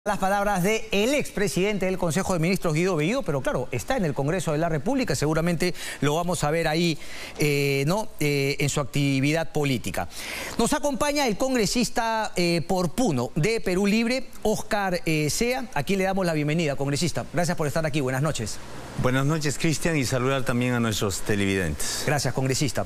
Las palabras del expresidente del Consejo de Ministros, Guido Bellido, pero claro, está en el Congreso de la República, seguramente lo vamos a ver ahí en su actividad política. Nos acompaña el congresista por Puno de Perú Libre, Oscar Sea, a quien le damos la bienvenida, congresista. Gracias por estar aquí, buenas noches. Buenas noches, Cristian, y saludar también a nuestros televidentes. Gracias, congresista.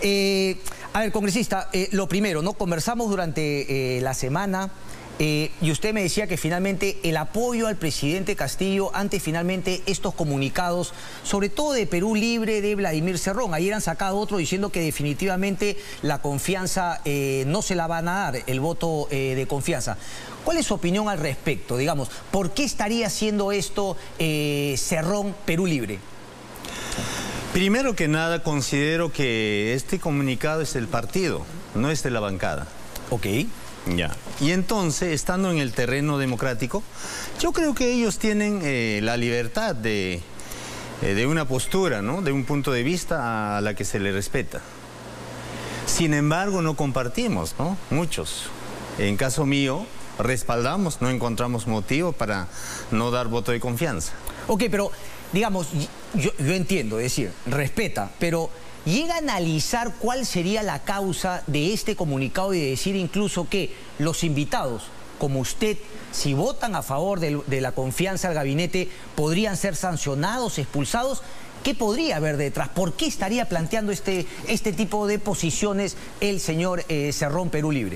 A ver, congresista, lo primero, ¿no? Conversamos durante la semana. Y usted me decía que finalmente el apoyo al presidente Castillo ante finalmente estos comunicados, sobre todo de Perú Libre, de Vladimir Cerrón. Ayer han sacado otro diciendo que definitivamente la confianza no se la van a dar, el voto de confianza. ¿Cuál es su opinión al respecto? Digamos, ¿por qué estaría haciendo esto Cerrón, Perú Libre? Primero que nada, considero que este comunicado es del partido, no es de la bancada. Ok. Ya. Y entonces, estando en el terreno democrático, yo creo que ellos tienen la libertad de una postura, ¿no? De un punto de vista a la que se le respeta. Sin embargo, no compartimos, ¿no? Muchos. En caso mío, respaldamos, no encontramos motivo para no dar voto de confianza. Ok, pero digamos, yo entiendo, es decir, respeta, pero ¿llega a analizar cuál sería la causa de este comunicado y de decir incluso que los invitados, como usted, si votan a favor de la confianza al gabinete, podrían ser sancionados, expulsados? ¿Qué podría haber detrás? ¿Por qué estaría planteando este tipo de posiciones el señor Cerrón, Perú Libre?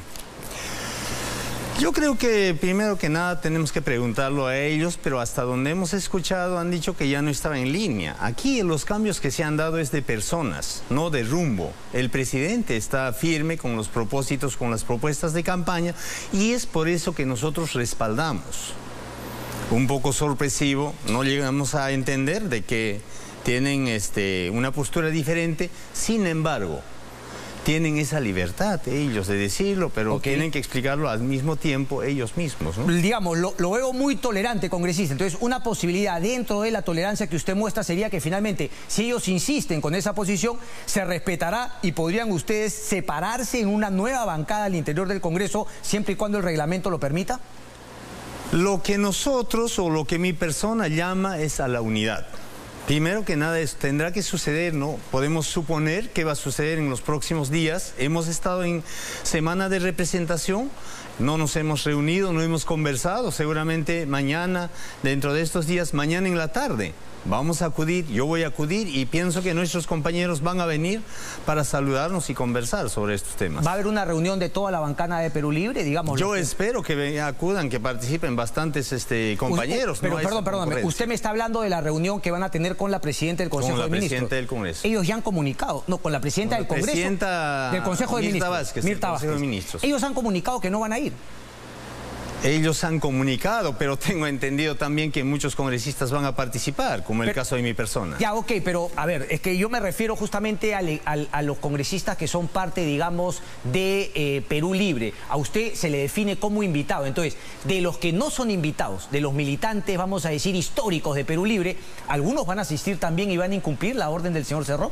Yo creo que primero que nada tenemos que preguntarlo a ellos, pero hasta donde hemos escuchado han dicho que ya no estaba en línea. Aquí los cambios que se han dado es de personas, no de rumbo. El presidente está firme con los propósitos, con las propuestas de campaña, y es por eso que nosotros respaldamos. Un poco sorpresivo, no llegamos a entender de que tienen una postura diferente, sin embargo, tienen esa libertad ellos de decirlo, pero tienen que explicarlo al mismo tiempo ellos mismos, ¿no? Digamos, lo veo muy tolerante, congresista. Entonces, una posibilidad dentro de la tolerancia que usted muestra sería que finalmente, si ellos insisten con esa posición, se respetará y podrían ustedes separarse en una nueva bancada al interior del Congreso, siempre y cuando el reglamento lo permita. Lo que nosotros o lo que mi persona llama es a la unidad. Primero que nada, tendrá que suceder, ¿no? Podemos suponer que va a suceder en los próximos días. Hemos estado en semana de representación, no nos hemos reunido, no hemos conversado. Seguramente mañana, dentro de estos días, mañana en la tarde, vamos a acudir, yo voy a acudir y pienso que nuestros compañeros van a venir para saludarnos y conversar sobre estos temas. ¿Va a haber una reunión de toda la bancada de Perú Libre, digamos? Yo espero que acudan, que participen bastantes compañeros. Pero perdón, usted me está hablando de la reunión que van a tener con la presidenta del Consejo de Ministros. Con la presidenta del Congreso. Ellos ya han comunicado, no, con la presidenta del Congreso. Del Consejo de Ministros. Mirta Vázquez. Ellos han comunicado que no van a ir. Ellos han comunicado, pero tengo entendido también que muchos congresistas van a participar, como el caso de mi persona. Ya, ok, pero a ver, es que yo me refiero justamente a los congresistas que son parte, digamos, de Perú Libre. A usted se le define como invitado. Entonces, de los que no son invitados, de los militantes, vamos a decir, históricos de Perú Libre, ¿algunos van a asistir también y van a incumplir la orden del señor Cerrón?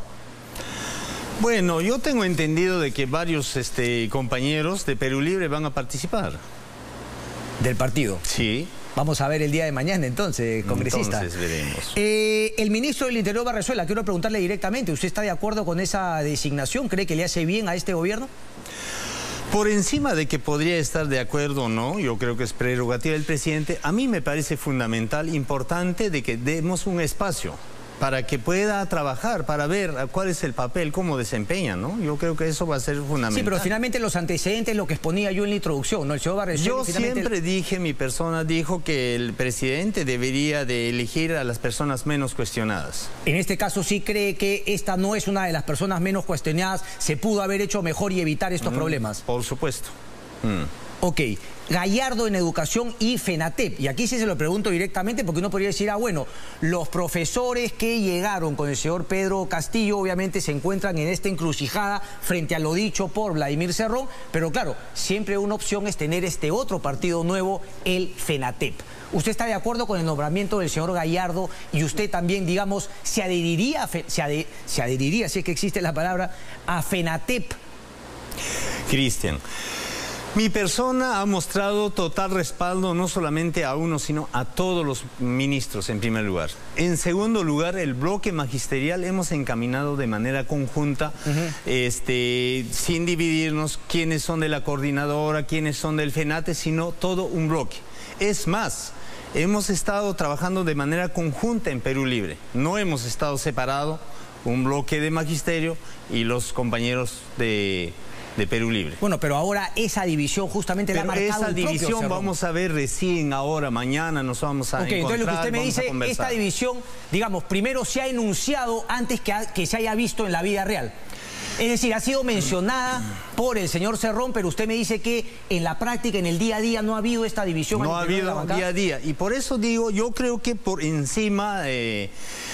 Bueno, yo tengo entendido de que varios compañeros de Perú Libre van a participar. ¿Del partido? Sí. Vamos a ver el día de mañana entonces, congresista. Entonces veremos. El ministro del Interior, Barrezuela, quiero preguntarle directamente, ¿usted está de acuerdo con esa designación? ¿Cree que le hace bien a este gobierno? Por encima de que podría estar de acuerdo o no, yo creo que es prerrogativa del presidente, a mí me parece fundamental, importante, de que demos un espacio para que pueda trabajar, para ver cuál es el papel, cómo desempeña, ¿no? Yo creo que eso va a ser fundamental. Sí, pero finalmente los antecedentes, lo que exponía yo en la introducción, ¿no? El señor Barrezuela, yo siempre dije, mi persona dijo que el presidente debería de elegir a las personas menos cuestionadas. En este caso, ¿sí cree que esta no es una de las personas menos cuestionadas? ¿Se pudo haber hecho mejor y evitar estos problemas? Por supuesto. Ok, Gallardo en educación y FENATEP. Y aquí sí se lo pregunto directamente porque uno podría decir, bueno, los profesores que llegaron con el señor Pedro Castillo obviamente se encuentran en esta encrucijada frente a lo dicho por Vladimir Cerrón, pero claro, siempre una opción es tener este otro partido nuevo, el FENATEP. ¿Usted está de acuerdo con el nombramiento del señor Gallardo y usted también, digamos, se adheriría, si es que existe la palabra, a FENATEP? Cristian, Mi persona ha mostrado total respaldo no solamente a uno, sino a todos los ministros en primer lugar. En segundo lugar, el bloque magisterial hemos encaminado de manera conjunta, sin dividirnos quiénes son de la coordinadora, quiénes son del FENATE, sino todo un bloque. Es más, hemos estado trabajando de manera conjunta en Perú Libre. No hemos estado separados, un bloque de magisterio y los compañeros de Perú Libre. Bueno, pero ahora esa división justamente la ha marcado esa división vamos a ver recién ahora, mañana nos vamos a encontrar. Entonces lo que usted me dice, esta división, digamos, primero se ha enunciado antes que se haya visto en la vida real. Es decir, ha sido mencionada por el señor Cerrón, pero usted me dice que en la práctica, en el día a día, no ha habido esta división. No ha habido día a día. Y por eso digo, yo creo que por encima de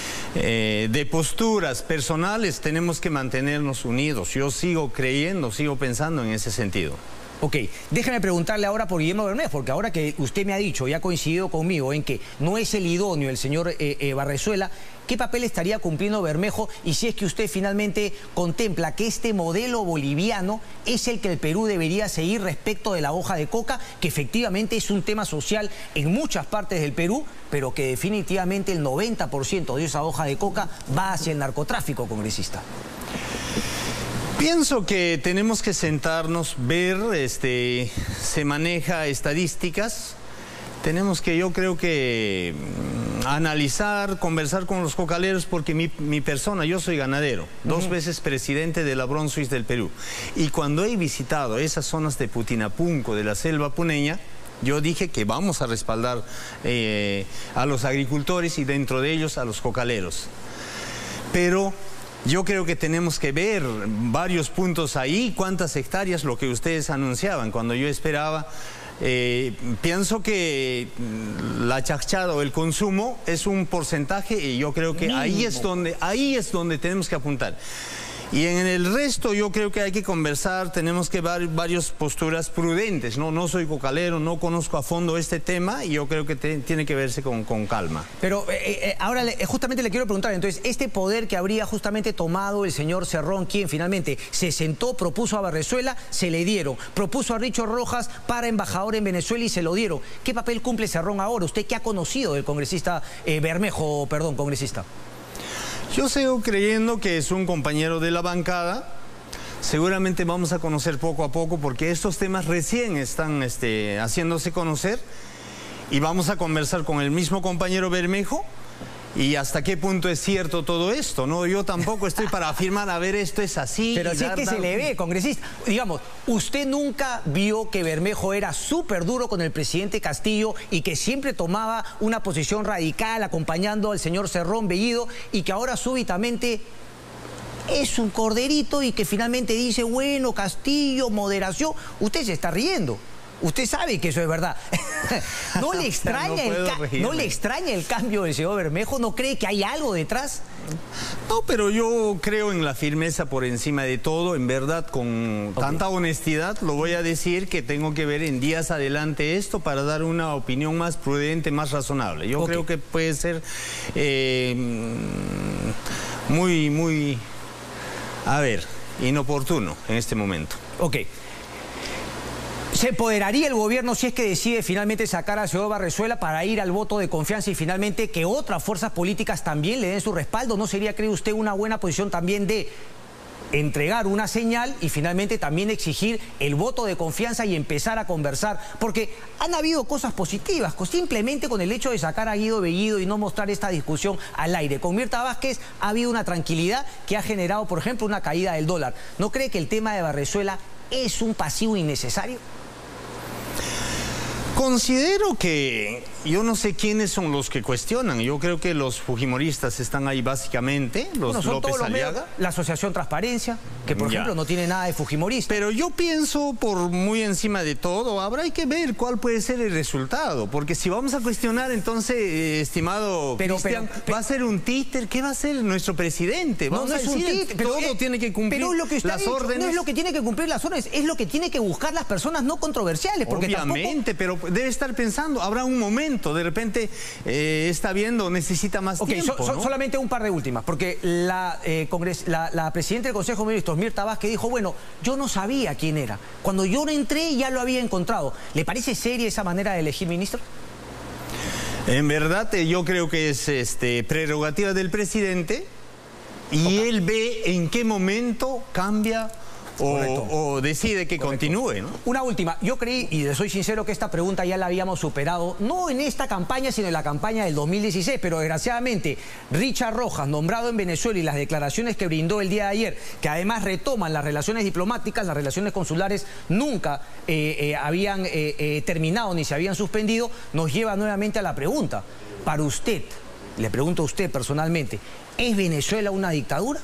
posturas personales tenemos que mantenernos unidos. Yo sigo creyendo, sigo pensando en ese sentido. Ok, déjeme preguntarle ahora por Guillermo Bermejo, porque ahora que usted me ha dicho y ha coincidido conmigo en que no es el idóneo el señor Barrezuela, ¿qué papel estaría cumpliendo Bermejo? Y si es que usted finalmente contempla que este modelo boliviano es el que el Perú debería seguir respecto de la hoja de coca, que efectivamente es un tema social en muchas partes del Perú, pero que definitivamente el 90% de esa hoja de coca va hacia el narcotráfico, congresista. Pienso que tenemos que sentarnos, ver, se maneja estadísticas, tenemos que, yo creo que analizar, conversar con los cocaleros, porque mi persona, yo soy ganadero, 2 veces presidente de la Bronsuis del Perú, y cuando he visitado esas zonas de Putinapunco, de la selva puneña, yo dije que vamos a respaldar a los agricultores y dentro de ellos a los cocaleros, pero yo creo que tenemos que ver varios puntos ahí, cuántas hectáreas, lo que ustedes anunciaban, cuando yo esperaba. Pienso que la chachada o el consumo es un porcentaje y yo creo que ahí es donde tenemos que apuntar. Y en el resto yo creo que hay que conversar, tenemos que ver varias posturas prudentes. No soy cocalero, no conozco a fondo este tema y yo creo que tiene que verse con calma. Pero ahora justamente le quiero preguntar, entonces, este poder que habría justamente tomado el señor Cerrón, quien finalmente se sentó, propuso a Barrezuela, se le dieron. Propuso a Richo Rojas para embajador en Venezuela y se lo dieron. ¿Qué papel cumple Cerrón ahora? ¿Usted qué ha conocido del congresista Bermejo, perdón, congresista? Yo sigo creyendo que es un compañero de la bancada. Seguramente vamos a conocer poco a poco porque estos temas recién están haciéndose conocer y vamos a conversar con el mismo compañero Bermejo y hasta qué punto es cierto todo esto, ¿no? Yo tampoco estoy para afirmar, a ver, esto es así. Pero si es que se le ve, congresista. Digamos, usted nunca vio que Bermejo era súper duro con el presidente Castillo y que siempre tomaba una posición radical acompañando al señor Cerrón Bellido y que ahora súbitamente es un corderito y que finalmente dice, bueno, Castillo, moderación. Usted se está riendo. Usted sabe que eso es verdad. ¿No le extraña, ¿no le extraña el cambio del señor Bermejo? ¿No cree que hay algo detrás? No, pero yo creo en la firmeza por encima de todo. En verdad, con tanta honestidad, lo voy a decir que tengo que ver en días adelante esto para dar una opinión más prudente, más razonable. Yo creo que puede ser muy, a ver, inoportuno en este momento. Ok. ¿Se empoderaría el gobierno si es que decide finalmente sacar al señor Barrezuela para ir al voto de confianza y finalmente que otras fuerzas políticas también le den su respaldo? ¿No sería, cree usted, una buena posición también de entregar una señal y finalmente también exigir el voto de confianza y empezar a conversar? Porque han habido cosas positivas, simplemente con el hecho de sacar a Guido Bellido y no mostrar esta discusión al aire. Con Mirta Vázquez ha habido una tranquilidad que ha generado, por ejemplo, una caída del dólar. ¿No cree que el tema de Barrezuela es un pasivo innecesario? Considero que yo no sé quiénes son los que cuestionan. Yo creo que los fujimoristas están ahí básicamente, los López Aliaga. La Asociación Transparencia, que por ejemplo no tiene nada de fujimorista. Pero yo pienso, por muy encima de todo, habrá que ver cuál puede ser el resultado. Porque si vamos a cuestionar, entonces, estimado Cristian, va a ser un títer. ¿Qué va a hacer nuestro presidente? No es un títer. Todo tiene que cumplir las órdenes. No es lo que tiene que cumplir las órdenes, es lo que tiene que buscar las personas no controversiales. Porque obviamente, pero debe estar pensando, habrá un momento, de repente está viendo, necesita más tiempo, ¿no? Solamente un par de últimas, porque la presidenta del Consejo de Ministros, Mirta Vázquez, dijo, bueno, yo no sabía quién era. Cuando yo no entré ya lo había encontrado. ¿Le parece seria esa manera de elegir ministro? En verdad, yo creo que es prerrogativa del presidente y él ve en qué momento cambia o decide que continúe, ¿no? Una última. Yo creí, y le soy sincero, que esta pregunta ya la habíamos superado, no en esta campaña, sino en la campaña del 2016, pero desgraciadamente Richard Rojas, nombrado en Venezuela, y las declaraciones que brindó el día de ayer, que además retoman las relaciones diplomáticas, las relaciones consulares nunca habían terminado ni se habían suspendido, nos lleva nuevamente a la pregunta. Para usted, le pregunto a usted personalmente, ¿es Venezuela una dictadura?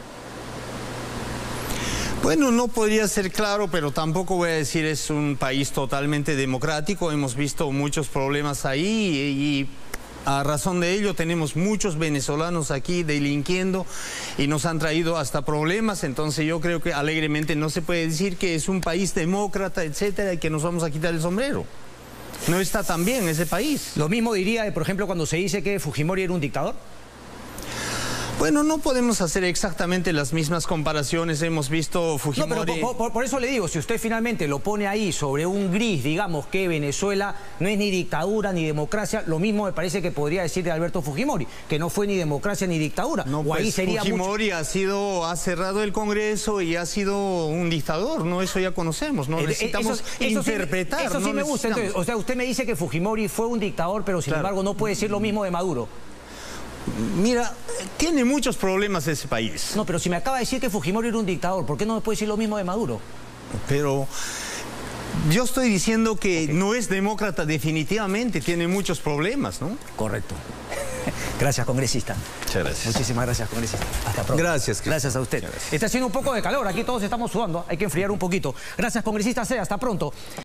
Bueno, no podría ser claro, pero tampoco voy a decir es un país totalmente democrático. Hemos visto muchos problemas ahí y a razón de ello tenemos muchos venezolanos aquí delinquiendo y nos han traído hasta problemas. Entonces yo creo que alegremente no se puede decir que es un país demócrata, etcétera, y que nos vamos a quitar el sombrero. No está tan bien ese país. Lo mismo diría, por ejemplo, cuando se dice que Fujimori era un dictador. Bueno, no podemos hacer exactamente las mismas comparaciones. Hemos visto Fujimori... No, pero por eso le digo, si usted finalmente lo pone ahí sobre un gris, digamos que Venezuela no es ni dictadura ni democracia, lo mismo me parece que podría decir de Alberto Fujimori, que no fue ni democracia ni dictadura. No, pues ahí sería Fujimori ha cerrado el Congreso y ha sido un dictador, ¿no? Eso ya conocemos, ¿no? Necesitamos interpretar. Eso sí me gusta. Entonces, o sea, usted me dice que Fujimori fue un dictador, pero sin embargo no puede decir lo mismo de Maduro. Mira, tiene muchos problemas ese país. No, pero si me acaba de decir que Fujimori era un dictador, ¿por qué no me puede decir lo mismo de Maduro? Pero yo estoy diciendo que no es demócrata definitivamente, tiene muchos problemas, ¿no? Correcto. Gracias, congresista. Muchas gracias. Muchísimas gracias, congresista. Hasta pronto. Gracias. Gracias a usted. Está haciendo un poco de calor, aquí todos estamos sudando, hay que enfriar un poquito. Gracias, congresista C, hasta pronto.